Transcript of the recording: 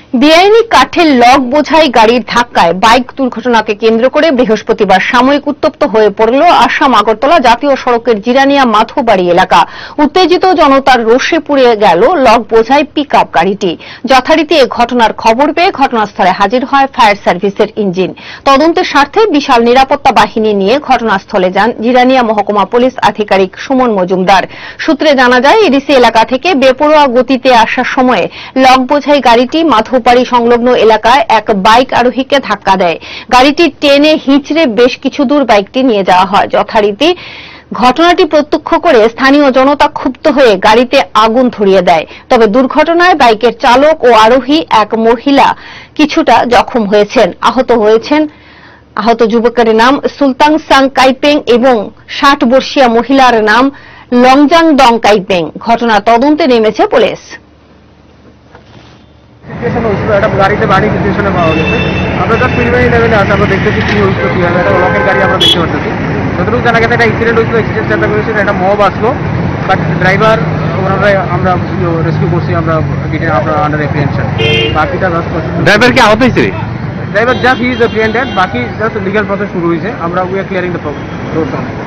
বেআইনি কাঠের লগ বোঝাই গাড়ির ধাক্কায় বাইক দুর্ঘটনাকে কেন্দ্র করে বৃহস্পতিবার সাময়িক উত্তপ্ত হয়ে পড়ল আসাম আগরতলা জাতীয় সড়কের জিরানিয়া মাধোবাড়ি এলাকা। উত্তেজিত জনতার রোষে পুড়ে গেল লগ বোঝাই পিকআপ গাড়িটি। যথারীতি এ ঘটনার খবর পেয়ে ঘটনাস্থলে হাজির হয় ফায়ার সার্ভিসের ইঞ্জিন। তদন্তের স্বার্থে বিশাল নিরাপত্তা বাহিনী নিয়ে ঘটনাস্থলে যান জিরানিয়া মহকুমা পুলিশ আধিকারিক সুমন মজুমদার। সূত্রে জানা যায়, এডিসি এলাকা থেকে বেপরোয়া গতিতে আসার সময়ে লগ বোঝাই গাড়িটি মাধোবাড়ি সংলগ্ন এলাকায় এক বাইক আরোহীকে ধাক্কা দেয়। গাড়িটি টেনে হিঁচড়ে বেশ কিছু দূর বাইকটি নিয়ে যাওয়া হয়। যথারীতি ঘটনাটি প্রত্যক্ষ করে স্থানীয় জনতা ক্ষুব্ধ হয়ে গাড়িতে আগুন ধরিয়ে দেয়। তবে দুর্ঘটনায় বাইকের চালক ও আরোহী এক মহিলা কিছুটা জখম হয়েছেন। আহত যুবকের নাম সুলতান সাং কাইপেং এবং ৬০ বর্ষীয় মহিলার নাম লংজাং দং কাইপেং। ঘটনা তদন্তে নেমেছে পুলিশ। গাড়িতে বাড়ি সিচুয়েশনে পাওয়া গেছে। আমরা জাস্ট প্রিলিমিনারি লেভেলে আছে, আমরা দেখতেছি কি হয়েছিল, কি হবে। একটা লকের গাড়ি আমরা দেখতে পাচ্ছি। যতটুকু জানা গেছে একটা অ্যাক্সিডেন্ট হয়েছিল, অ্যাক্সিডেন্ট চেষ্টা করেছিল, একটা মব আসলো, বাট ড্রাইভার আমরা রেস্কিউ করছি, আমরা আন্ডার অ্যাপ্রিহেনশন। বাকিটা জাস্ট ড্রাইভার কি আহত হয়েছে? Driver just he is apprehended, বাকি জাস্ট লিগাল প্রসেস শুরু হয়েছে। আমরা we are clearing the problem.